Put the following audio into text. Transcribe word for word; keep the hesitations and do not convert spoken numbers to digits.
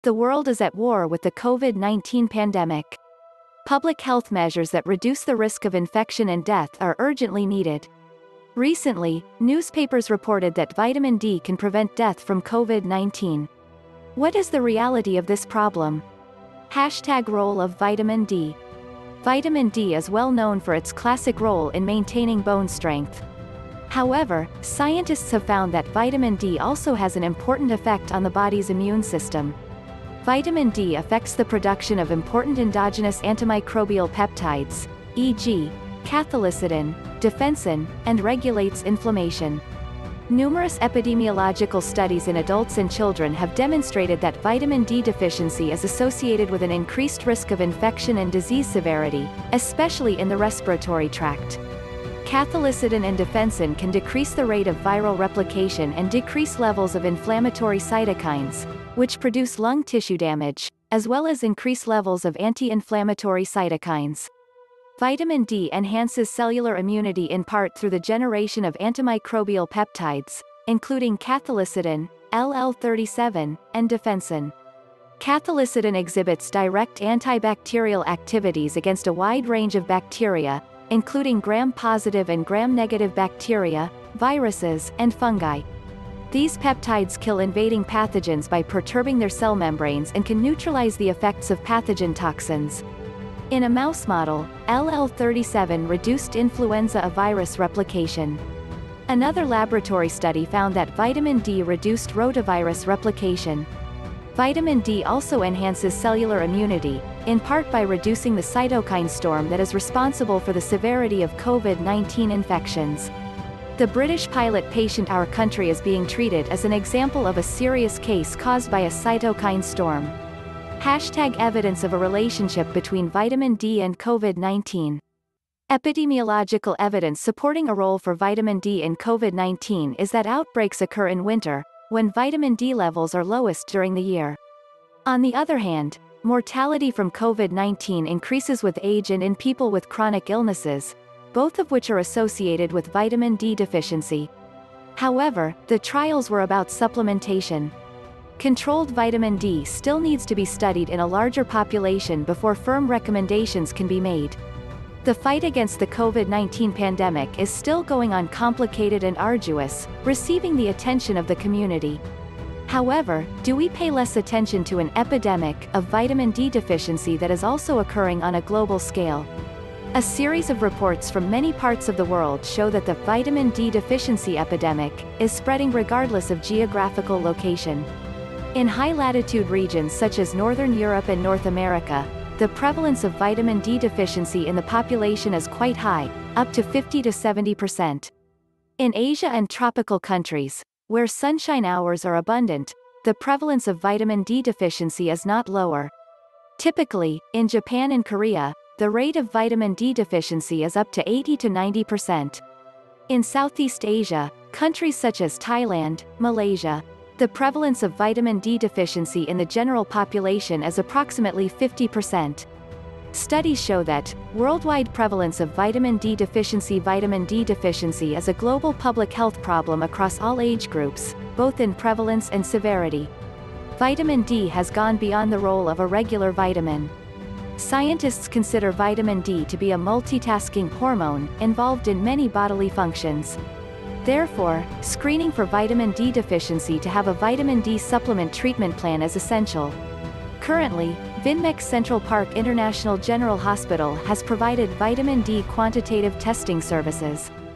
The world is at war with the COVID nineteen pandemic. Public health measures that reduce the risk of infection and death are urgently needed. Recently, newspapers reported that vitamin D can prevent death from COVID nineteen. What is the reality of this problem? Hashtag role of vitamin D. Vitamin D is well known for its classic role in maintaining bone strength. However, scientists have found that vitamin D also has an important effect on the body's immune system. Vitamin D affects the production of important endogenous antimicrobial peptides, for example, cathelicidin, defensin, and regulates inflammation. Numerous epidemiological studies in adults and children have demonstrated that vitamin D deficiency is associated with an increased risk of infection and disease severity, especially in the respiratory tract. Cathelicidin and defensin can decrease the rate of viral replication and decrease levels of inflammatory cytokines, which produce lung tissue damage, as well as increase levels of anti-inflammatory cytokines. Vitamin D enhances cellular immunity in part through the generation of antimicrobial peptides, including cathelicidin, L L thirty-seven, and defensin. Cathelicidin exhibits direct antibacterial activities against a wide range of bacteria, including gram-positive and gram-negative bacteria, viruses, and fungi. These peptides kill invading pathogens by perturbing their cell membranes and can neutralize the effects of pathogen toxins. In a mouse model, L L thirty-seven reduced influenza virus replication. Another laboratory study found that vitamin D reduced rotavirus replication. Vitamin D also enhances cellular immunity, in part by reducing the cytokine storm that is responsible for the severity of COVID nineteen infections. The British pilot patient our country is being treated as an example of a serious case caused by a cytokine storm. Hashtag evidence of a relationship between vitamin D and COVID nineteen. Epidemiological evidence supporting a role for vitamin D in COVID nineteen is that outbreaks occur in winter, when vitamin D levels are lowest during the year. On the other hand, mortality from COVID nineteen increases with age and in people with chronic illnesses, both of which are associated with vitamin D deficiency. However, the trials were about supplementation. Controlled vitamin D still needs to be studied in a larger population before firm recommendations can be made. The fight against the COVID nineteen pandemic is still going on, complicated and arduous, receiving the attention of the community. However, do we pay less attention to an epidemic of vitamin D deficiency that is also occurring on a global scale? A series of reports from many parts of the world show that the vitamin D deficiency epidemic is spreading regardless of geographical location. In high-latitude regions such as Northern Europe and North America, the prevalence of vitamin D deficiency in the population is quite high, up to fifty to seventy percent. In Asia and tropical countries, where sunshine hours are abundant, the prevalence of vitamin D deficiency is not lower. Typically, in Japan and Korea, the rate of vitamin D deficiency is up to eighty to ninety percent. In Southeast Asia, countries such as Thailand, Malaysia, the prevalence of vitamin D deficiency in the general population is approximately fifty percent. Studies show that worldwide prevalence of vitamin D deficiency vitamin D deficiency is a global public health problem across all age groups, both in prevalence and severity. Vitamin D has gone beyond the role of a regular vitamin. Scientists consider vitamin D to be a multitasking hormone involved in many bodily functions. Therefore, screening for vitamin D deficiency to have a vitamin D supplement treatment plan is essential. Currently, Vinmec Central Park International General Hospital has provided vitamin D quantitative testing services.